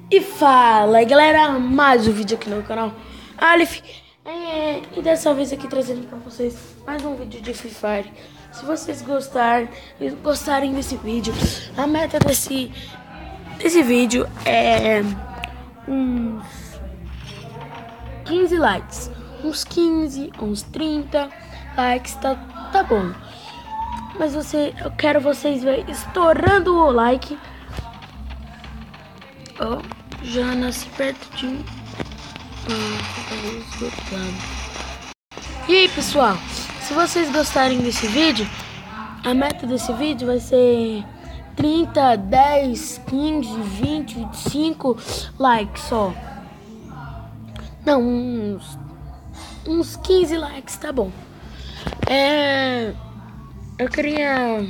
E fala aí galera, mais um vídeo aqui no canal Aleph. E dessa vez aqui trazendo pra vocês mais um vídeo de Free Fire. Se vocês gostarem desse vídeo, a meta desse vídeo é uns 15 likes. Uns 15, uns 30 likes, tá bom. Mas eu quero vocês verem estourando o like. Ó, já nasci perto de um. E aí pessoal, se vocês gostarem desse vídeo, a meta desse vídeo vai ser 30, 10, 15, 20, 25 likes só. Não, uns 15 likes, tá bom. Eu queria...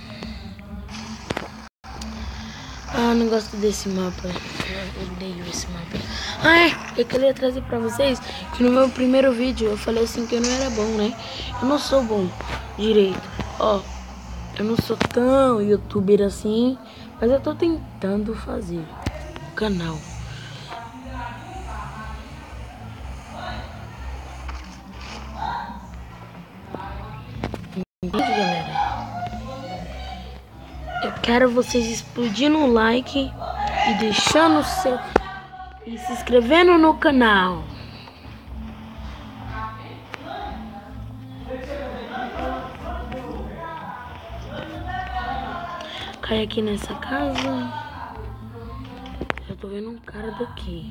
não gosto desse mapa. Eu odeio esse mapa. Eu queria trazer pra vocês que no meu primeiro vídeo eu falei assim que eu não era bom, né? Eu não sou bom direito. Ó, eu não sou tão youtuber assim, mas eu tô tentando fazer o canal. Entende, galera? Eu quero vocês explodindo o like e deixando o seu... e se inscrevendo no canal. Cai aqui nessa casa. Já tô vendo um cara daqui.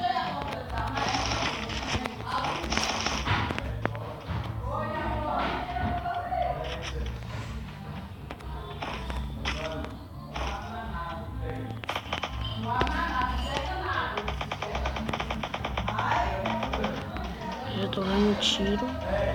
Já tô vendo um tiro.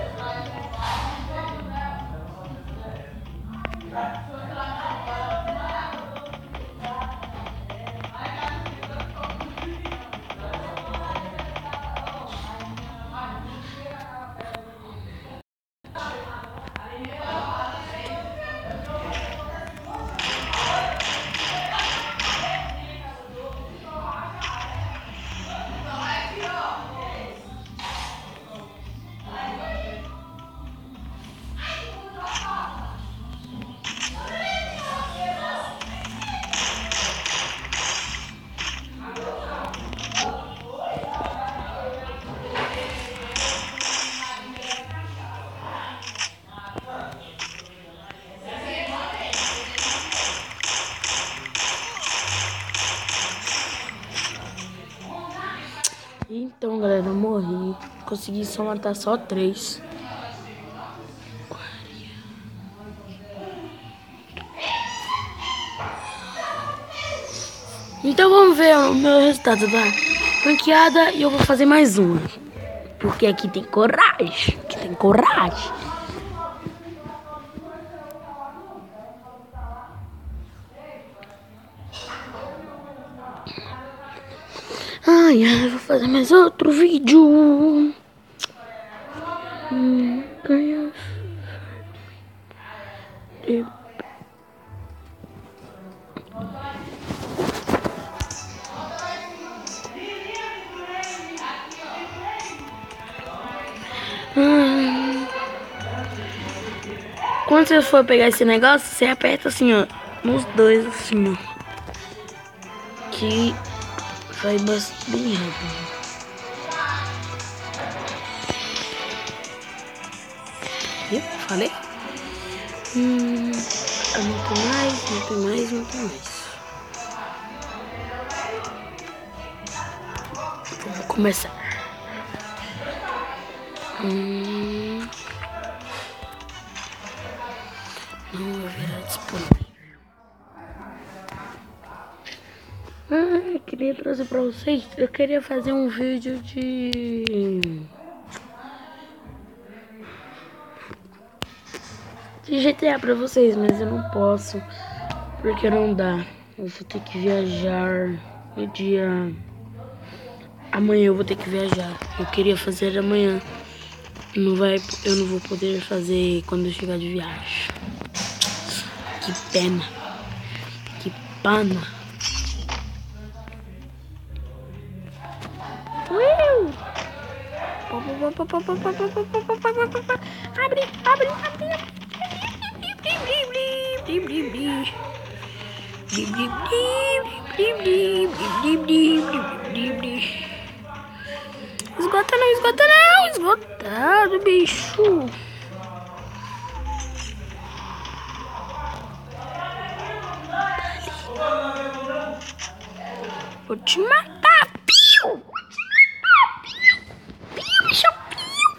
Então, galera, eu morri. Consegui só matar só 3. Então vamos ver o meu resultado da ranqueada e eu vou fazer mais uma. Porque aqui tem coragem. Aqui tem coragem. Eu vou fazer mais outro vídeo. Quando você for pegar esse negócio, você aperta assim, ó, nos dois, assim, ó, que vai bem rápido. Viu? Falei? Muito mais. Vamos começar. Não vai virar disponível. Eu queria trazer pra vocês. Eu queria fazer um vídeo de GTA pra vocês, mas eu não posso, porque não dá. Eu vou ter que viajar no dia... Amanhã eu vou ter que viajar. Eu queria fazer amanhã. Eu não vou poder fazer quando eu chegar de viagem. Que pena. Que pana. Abre, abre, abre. Esgota não, esgota não. Esgotado, bicho. Vou te matar, piu! Piu, bicho, piu!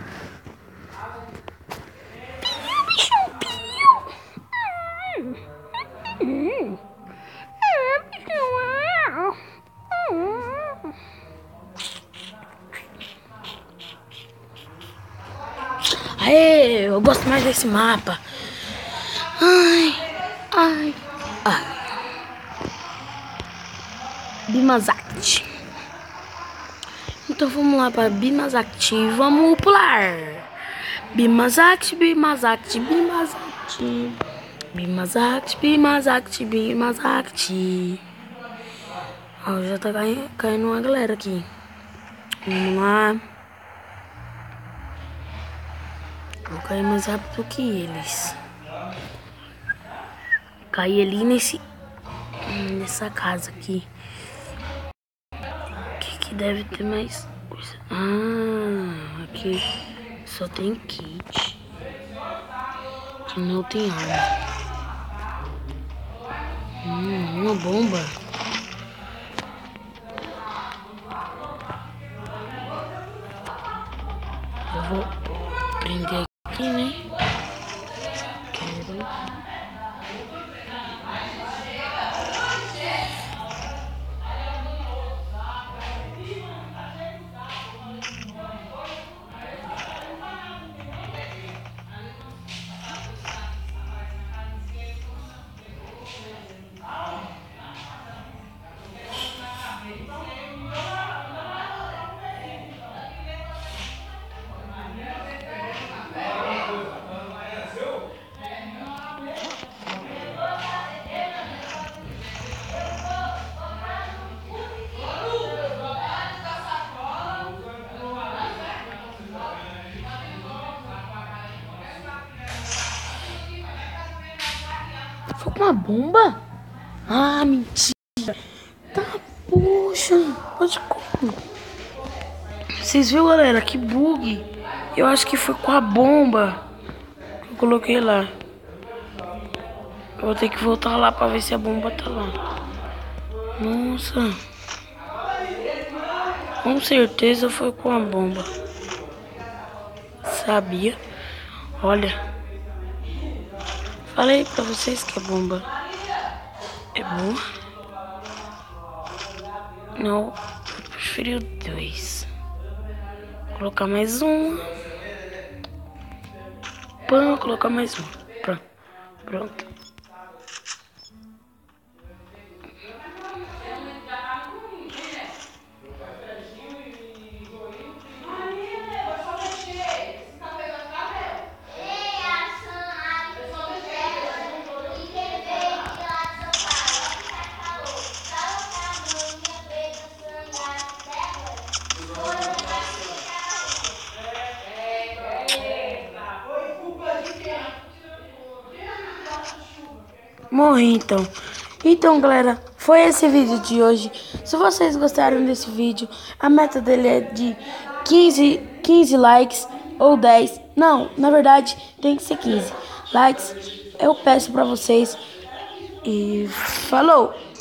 Piu, bicho, piu! Aê, eu gosto mais desse mapa. Ai, ai, ai. Bimazakt. Então vamos lá para Bimazakt e vamos pular. Bimazakt, Bimazakt, Bimazakt. Bimazakt, Bimazakt, Bimazakt. Ó, já tá caindo uma galera aqui. Vamos lá. Vou cair mais rápido que eles. Caí ali nessa casa aqui. Que deve ter mais coisa. Ah, aqui só tem kit. Que não tem arma. Uma bomba. Eu vou prender aqui, né? Quero. Foi com uma bomba? Ah, mentira. Tá, poxa. Pode como? Vocês viram, galera? Que bug. Eu acho que foi com a bomba que eu coloquei lá. Eu vou ter que voltar lá pra ver se a bomba tá lá. Nossa. Com certeza foi com a bomba. Sabia? Olha. Falei pra vocês que a bomba é boa. Não, eu preferi o 2. Vou colocar mais uma. Pã, colocar mais uma. Pronto. Morri então. Então, galera, foi esse vídeo de hoje. Se vocês gostaram desse vídeo, a meta dele é de 15 likes ou 10. Não, na verdade, tem que ser 15 likes. Eu peço pra vocês. E falou!